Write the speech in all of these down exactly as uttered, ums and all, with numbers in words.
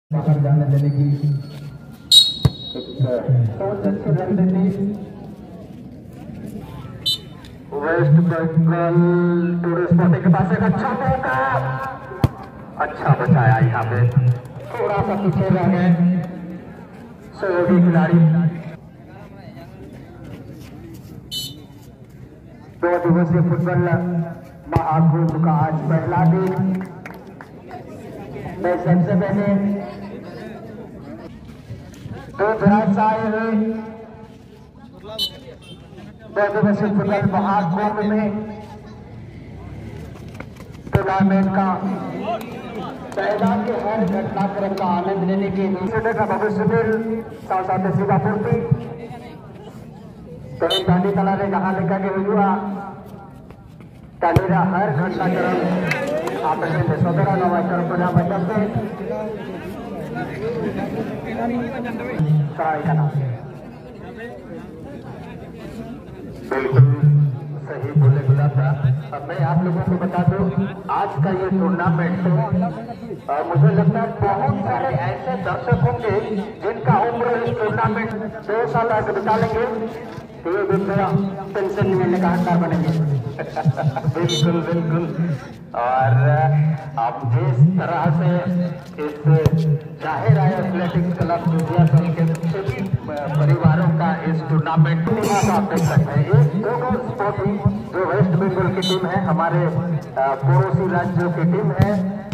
बाहर जाने देने की सोच अच्छी रणनीति। वेस्ट बंगाल टूरिस्ट स्पॉटिंग के पास एक अच्छा मौका, अच्छा बचाया। यहाँ पे थोड़ा सा पीछे रह गए सहयोगी खिलाड़ी। दो दिवसीय फुटबॉल महाकुंभ का आज पहला दिन। सबसे पहले दो विराट से आए हुए दो दिवसीय फुटबॉल महाकुंभ में टूर्नामेंट का मैदान के हर घटनाक्रम का आनंद लेने के लिए का भविष्य में साथ साथ सेवा पूर्ति कहीं गांधी कला ने कहा लिखा के हुआ तालीरा हर घटनाक्रम आपने सदरा नवा कर बना बचाते सराय का नाम बिल्कुल सही बोले गुलाब था। अब मैं आप लोगों को बता दूं आज का ये टूर्नामेंट तो मुझे लगता है बहुत सारे ऐसे दर्शक होंगे जिनका उम्र इस टूर्नामेंट दो साल आगे बिता लेंगे तो ये भी मेरा पेंशन मिलने का हकदार बनेंगे। बिल्कुल बिल्कुल। और अब जिस तरह से इस जाहिर है एथलेटिक्स क्लब दुनिया के सभी परिवारों का इस टूर्नामेंट में आप देख सकते हैं। एक दोनों स्पोर्ट जो वेस्ट बंगाल की टीम है हमारे पड़ोसी राज्यों की टीम है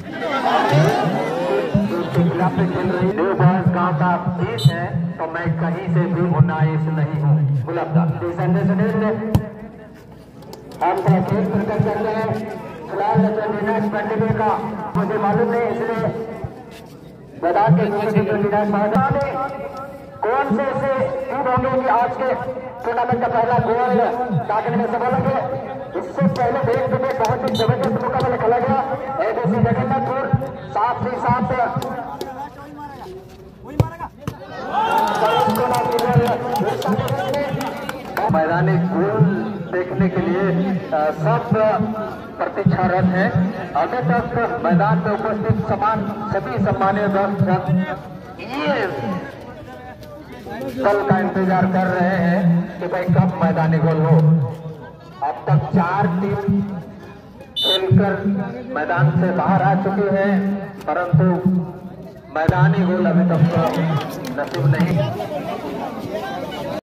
खिलाफ खेल रही देवबास गांव का देश है तो मैं कहीं से भी उन्नाइस नहीं हूँ। गुलाब हम खेल प्रकट करते हैं फिलहाल पंडित का मुझे मालूम नहीं इसलिए बता के कौन से ऐसे टीम होंगे कि आज के टूर्नामेंट का पहला गोल दाखिल में से बोलेंगे। इससे पहले देश में बहुत ही जबरदस्त मुकाबला खेला गया एबीसी जगन्नाथपुर साथ ही साथ मैदानी गोल देखने के लिए सब प्रतीक्षारत हैं। अभी तक मैदान में उपस्थित समान सभी सम्मानीय दर्शक ये कल का इंतजार कर रहे हैं कि भाई कब मैदानी गोल हो। अब तक चार टीम खेलकर मैदान से बाहर आ चुकी है परंतु मैदानी गोल अभी तक नसीब नहीं।